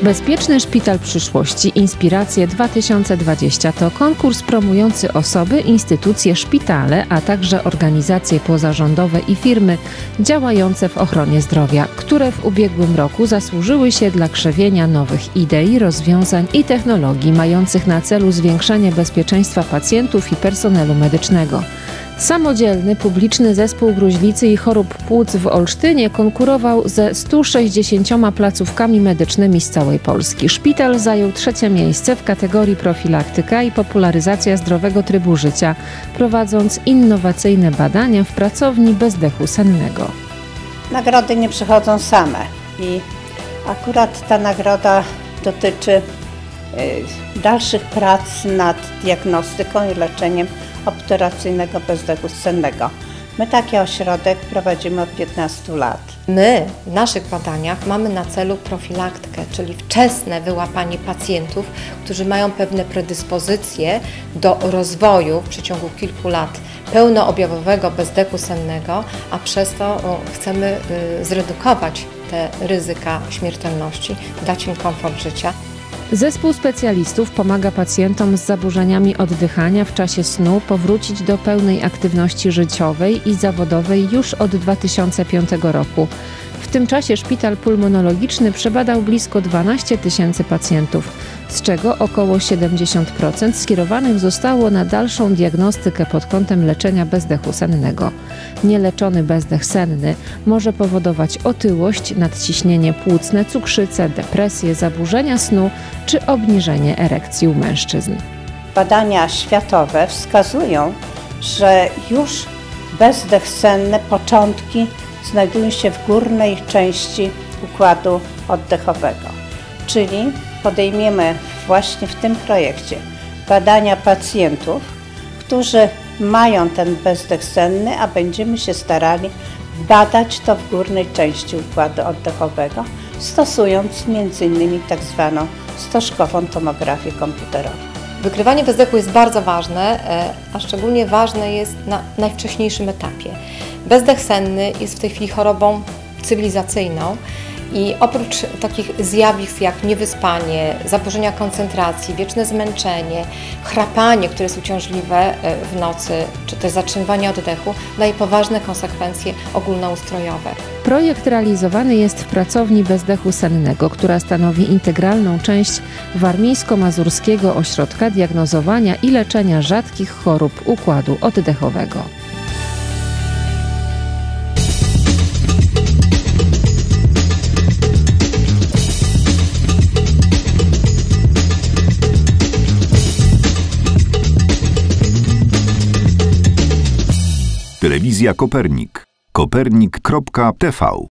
Bezpieczny Szpital Przyszłości Inspiracje 2020 to konkurs promujący osoby, instytucje, szpitale, a także organizacje pozarządowe i firmy działające w ochronie zdrowia, które w ubiegłym roku zasłużyły się dla krzewienia nowych idei, rozwiązań i technologii mających na celu zwiększenie bezpieczeństwa pacjentów i personelu medycznego. Samodzielny publiczny zespół gruźlicy i chorób płuc w Olsztynie konkurował ze 160 placówkami medycznymi z całej Polski. Szpital zajął 3. miejsce w kategorii profilaktyka i popularyzacja zdrowego trybu życia, prowadząc innowacyjne badania w pracowni bezdechu sennego. Nagrody nie przychodzą same i akurat ta nagroda dotyczy dalszych prac nad diagnostyką i leczeniem obturacyjnego bezdechu sennego. My taki ośrodek prowadzimy od 15 lat. My w naszych badaniach mamy na celu profilaktykę, czyli wczesne wyłapanie pacjentów, którzy mają pewne predyspozycje do rozwoju w przeciągu kilku lat pełnoobjawowego bezdechu sennego, a przez to chcemy zredukować te ryzyka śmiertelności, dać im komfort życia. Zespół specjalistów pomaga pacjentom z zaburzeniami oddychania w czasie snu powrócić do pełnej aktywności życiowej i zawodowej już od 2005 roku. W tym czasie szpital pulmonologiczny przebadał blisko 12 000 pacjentów, z czego około 70% skierowanych zostało na dalszą diagnostykę pod kątem leczenia bezdechu sennego. Nieleczony bezdech senny może powodować otyłość, nadciśnienie płucne, cukrzycę, depresję, zaburzenia snu czy obniżenie erekcji u mężczyzn. Badania światowe wskazują, że już bezdech senny, początki znajdują się w górnej części układu oddechowego. Czyli podejmiemy właśnie w tym projekcie badania pacjentów, którzy mają ten bezdech senny, a będziemy się starali badać to w górnej części układu oddechowego, stosując m.in. tak zwaną stożkową tomografię komputerową. Wykrywanie bezdechu jest bardzo ważne, a szczególnie ważne jest na najwcześniejszym etapie. Bezdech senny jest w tej chwili chorobą cywilizacyjną i oprócz takich zjawisk jak niewyspanie, zaburzenia koncentracji, wieczne zmęczenie, chrapanie, które jest uciążliwe w nocy, czy też zatrzymywanie oddechu, daje poważne konsekwencje ogólnoustrojowe. Projekt realizowany jest w pracowni bezdechu sennego, która stanowi integralną część Warmińsko-Mazurskiego Ośrodka Diagnozowania i Leczenia Rzadkich Chorób Układu Oddechowego. Telewizja Kopernik. Kopernik.tv